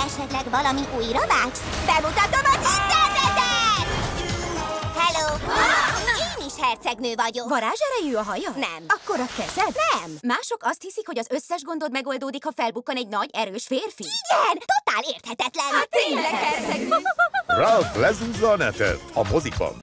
Esetleg valami újra vágsz? Bemutatom az internetet! Hello! Én is hercegnő vagyok. Varázserejű a haja? Nem. Akkor a kezed? Nem. Mások azt hiszik, hogy az összes gondod megoldódik, ha felbukkan egy nagy, erős férfi? Igen, totál érthetetlen. Hát tényleg hercegnő! Ralph lezúzza a netet a mozikban.